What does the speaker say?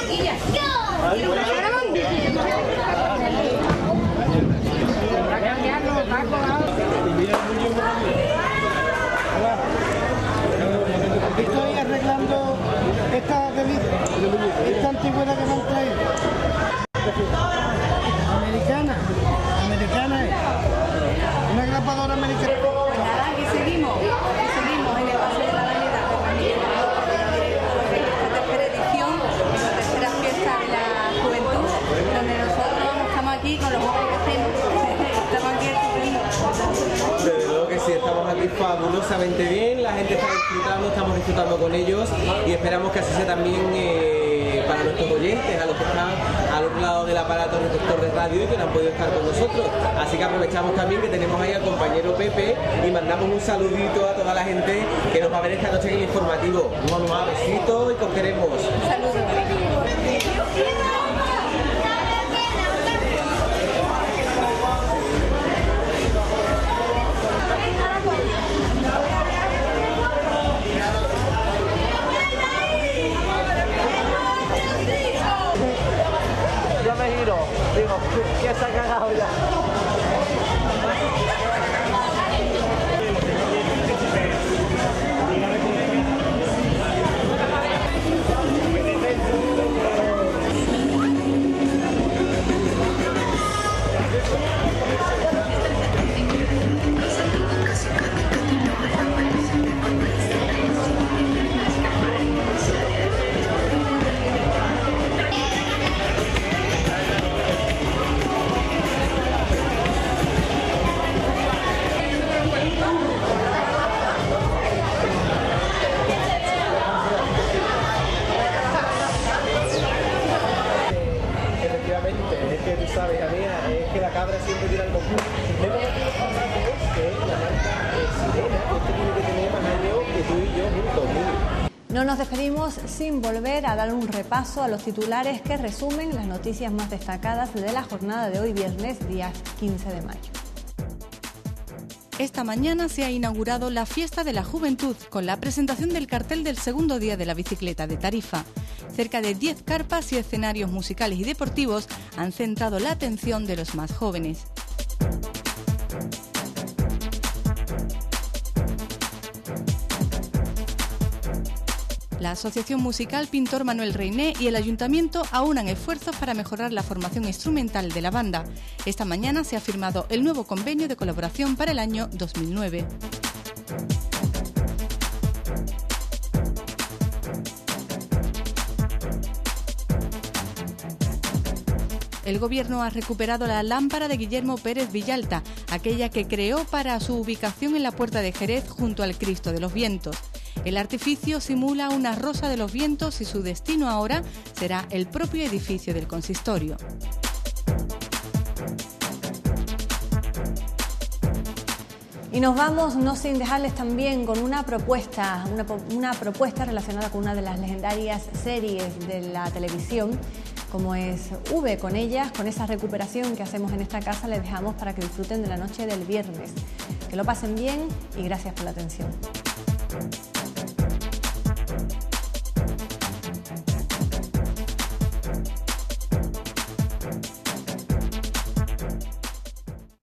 Estoy arreglando esta antigüedad que me han traído. Americana es. Una grapadora americana. Pues nada, aquí seguimos en el Paseo de la Alameda, esta tercera edición, la tercera fiesta de la juventud, donde nosotros estamos aquí con los jóvenes que hacemos, estamos aquí estupendo. Desde luego que sí, estamos aquí fabulosamente bien, la gente está disfrutando, estamos disfrutando con ellos y esperamos que así sea también para nuestros oyentes, a los que están al otro lado del aparato receptor de radio y que no han podido estar con nosotros. Así que aprovechamos también que tenemos ahí al compañero Pepe y mandamos un saludito a toda la gente que nos va a ver esta noche en el informativo. Un besito y que os queremos. Un saludo. Yo me giro, digo, ¿quién se ha cagado ya? Es que tú sabes, amiga, es que la cabra siempre tira el concurso. Tengo aquí los zapatos que la marca Sirena, que este tiene que tener más años que tú y yo juntos, Mili. No nos despedimos sin volver a dar un repaso a los titulares que resumen las noticias más destacadas de la jornada de hoy viernes, día 15 de mayo. Esta mañana se ha inaugurado la Fiesta de la Juventud con la presentación del cartel del segundo día de la bicicleta de Tarifa. Cerca de 10 carpas y escenarios musicales y deportivos han centrado la atención de los más jóvenes. La Asociación Musical Pintor Manuel Reiné y el Ayuntamiento aunan esfuerzos para mejorar la formación instrumental de la banda. Esta mañana se ha firmado el nuevo convenio de colaboración para el año 2009. El Gobierno ha recuperado la lámpara de Guillermo Pérez Villalta, aquella que creó para su ubicación en la Puerta de Jerez junto al Cristo de los Vientos. El artificio simula una rosa de los vientos y su destino ahora será el propio edificio del consistorio. Y nos vamos, no sin dejarles también con una propuesta relacionada con una de las legendarias series de la televisión, como es V. Con ellas, con esa recuperación que hacemos en esta casa, les dejamos para que disfruten de la noche del viernes. Que lo pasen bien y gracias por la atención.